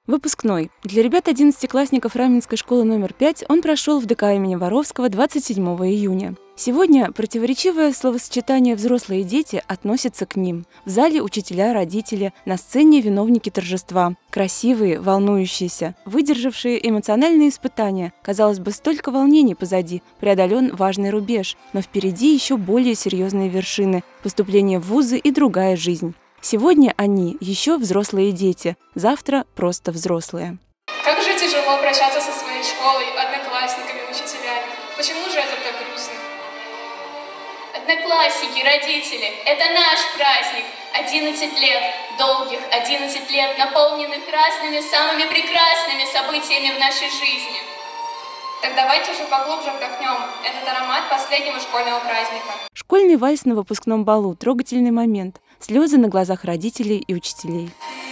Выпускной. Для ребят 11-классников Раменской школы номер 5 он прошел в ДК имени Воровского 27 июня. Сегодня противоречивое словосочетание «взрослые дети» относится к ним. В зале учителя, родители, на сцене виновники торжества. Красивые, волнующиеся, выдержавшие эмоциональные испытания. Казалось бы, столько волнений позади, преодолен важный рубеж, но впереди еще более серьезные вершины – поступление в вузы и другая жизнь. Сегодня они еще взрослые дети, завтра просто взрослые. Как же тяжело прощаться со своей школой, одноклассниками, учителями. Почему же это так грустно? Одноклассники, родители, это наш праздник. 11 лет, долгих 11 лет, наполненных разными, самыми прекрасными событиями в нашей жизни. Так давайте же поглубже вдохнем этот аромат последнего школьного праздника. Школьный вальс на выпускном балу – трогательный момент. Слезы на глазах родителей и учителей.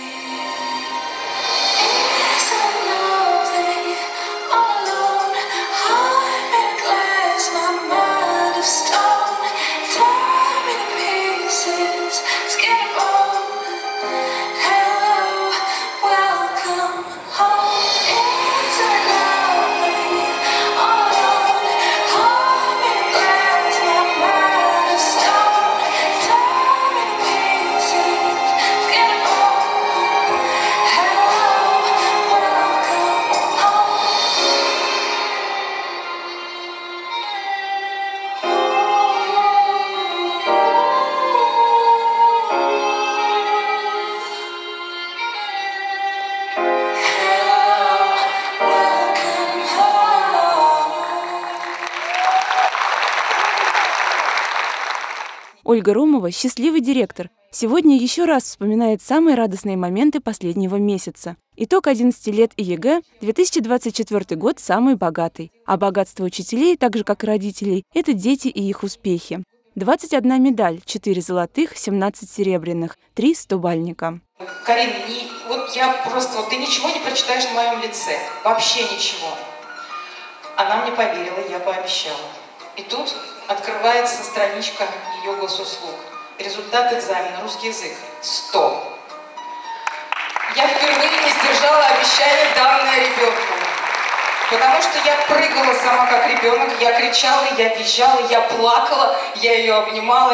Ольга Ромова – счастливый директор. Сегодня еще раз вспоминает самые радостные моменты последнего месяца. Итог 11 лет и ЕГЭ, 2024 год самый богатый. А богатство учителей, так же как и родителей, это дети и их успехи. 21 медаль, 4 золотых, 17 серебряных, 3 100-бальника. Карин, ты ничего не прочитаешь на моем лице. Вообще ничего. Она мне поверила, я пообещала. И тут открывается страничка ее госуслуг. Результат экзамена, русский язык, 100. Я впервые не сдержала обещание, данное ребенку. Потому что я прыгала сама как ребенок, я кричала, я визжала, я плакала, я ее обнимала.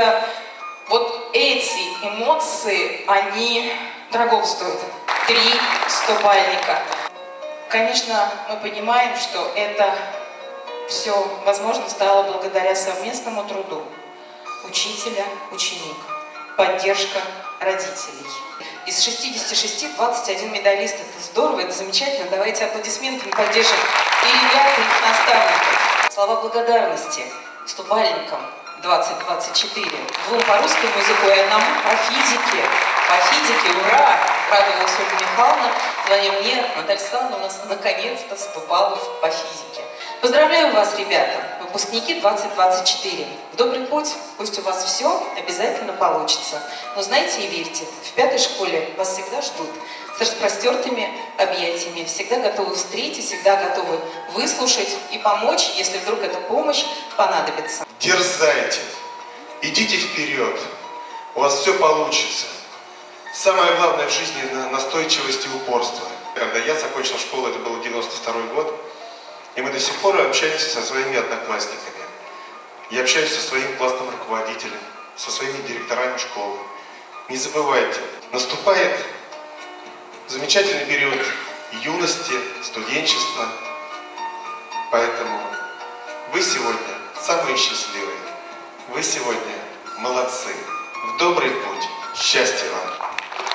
Эти эмоции, они дорого стоят. 3 100-бальника. Конечно, мы понимаем, что это все возможно стало благодаря совместному труду учителя, ученик, поддержка родителей. Из 66 21 медалист. Это здорово, это замечательно. Давайте аплодисментами поддержим и ребят, и их наставников. Слова благодарности 100-бальникам 2024, 2 по русскому языку и 1 по физике. По физике, ура! Радовалась Ольга Михайловна. Звони мне, Наталья Александровна, у нас наконец-то 100 баллов по физике. Поздравляю вас, ребята, выпускники 2024. В добрый путь, пусть у вас все обязательно получится. Но знайте и верьте, в 5-й школе вас всегда ждут с распростертыми объятиями, всегда готовы встретить, всегда готовы выслушать и помочь, если вдруг эта помощь понадобится. Дерзайте, идите вперед, у вас все получится. Самое главное в жизни – настойчивость и упорство. Когда я закончил школу, это был 92-й год, и мы до сих пор общаемся со своими одноклассниками. Я общаюсь со своим классным руководителем, со своими директорами школы. Не забывайте, наступает замечательный период юности, студенчества. Поэтому вы сегодня самые счастливые. Вы сегодня молодцы. В добрый путь. Счастья вам!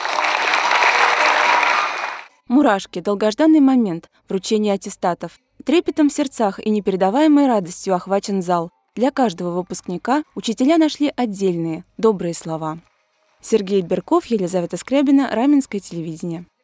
Мурашки, долгожданный момент, вручение аттестатов. Трепетом в сердцах и непередаваемой радостью охвачен зал. Для каждого выпускника учителя нашли отдельные, добрые слова. Сергей Берков, Елизавета Скрябина, Раменское телевидение.